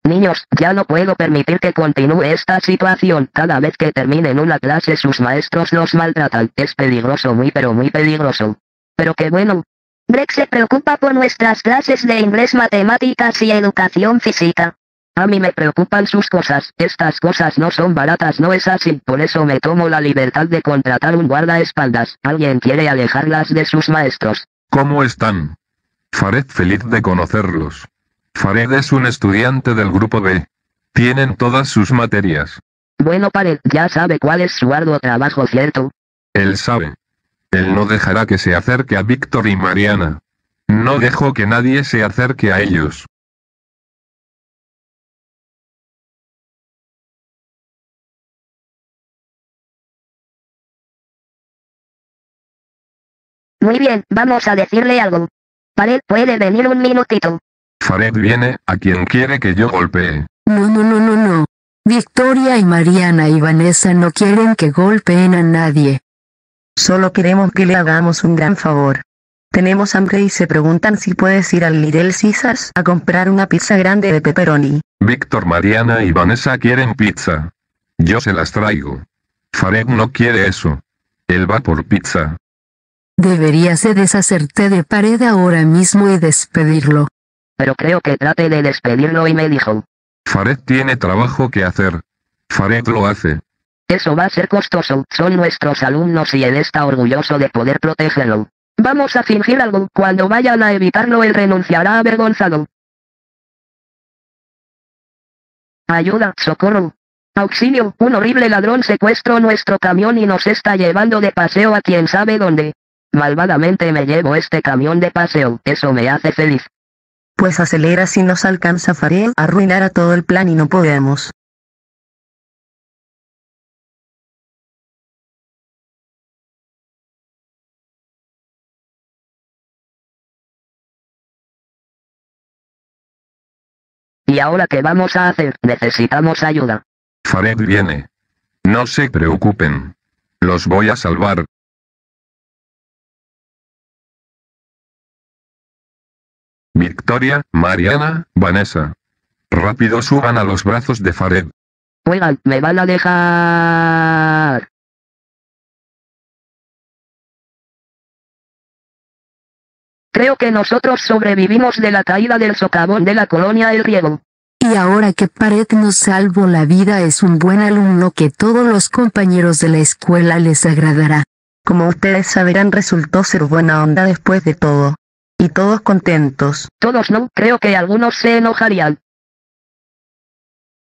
Niños, ya no puedo permitir que continúe esta situación. Cada vez que terminen una clase sus maestros los maltratan. Es peligroso, muy pero muy peligroso. Pero qué bueno. Greg se preocupa por nuestras clases de inglés, matemáticas y educación física. A mí me preocupan sus cosas. Estas cosas no son baratas, ¿no es así? Por eso me tomo la libertad de contratar un guardaespaldas. ¿Alguien quiere alejarlas de sus maestros? ¿Cómo están? Fared, feliz de conocerlos. Fared es un estudiante del grupo B. Tienen todas sus materias. Bueno, Fared ya sabe cuál es su arduo trabajo, ¿cierto? Él sabe. Él no dejará que se acerque a Víctor y Mariana. No dejó que nadie se acerque a ellos. Muy bien, vamos a decirle algo. Fared, ¿puede venir un minutito? Fared viene, a quien quiere que yo golpee. No. Victoria y Mariana y Vanessa no quieren que golpeen a nadie. Solo queremos que le hagamos un gran favor. Tenemos hambre y se preguntan si puedes ir al Little Caesars a comprar una pizza grande de pepperoni. Víctor, Mariana y Vanessa quieren pizza. Yo se las traigo. Fared no quiere eso. Él va por pizza. Deberías de deshacerte de Fared ahora mismo y despedirlo. Pero creo que trate de despedirlo y me dijo. Fared tiene trabajo que hacer. Fared lo hace. Eso va a ser costoso. Son nuestros alumnos y él está orgulloso de poder protegerlo. Vamos a fingir algo. Cuando vayan a evitarlo él renunciará avergonzado. Ayuda, socorro. Auxilio, un horrible ladrón secuestró nuestro camión y nos está llevando de paseo a quién sabe dónde. Malvadamente me llevo este camión de paseo, eso me hace feliz. Pues acelera si nos alcanza Fared a arruinar a todo el plan y no podemos. ¿Y ahora qué vamos a hacer? Necesitamos ayuda. Fared viene. No se preocupen. Los voy a salvar. Victoria, Mariana, Vanessa. Rápido suban a los brazos de Fared. Oigan, me van a dejar. Creo que nosotros sobrevivimos de la caída del socavón de la colonia El Riego. Y ahora que Fared nos salvó la vida, es un buen alumno que todos los compañeros de la escuela les agradará. Como ustedes sabrán, resultó ser buena onda después de todo. Y todos contentos. Todos no, creo que algunos se enojarían.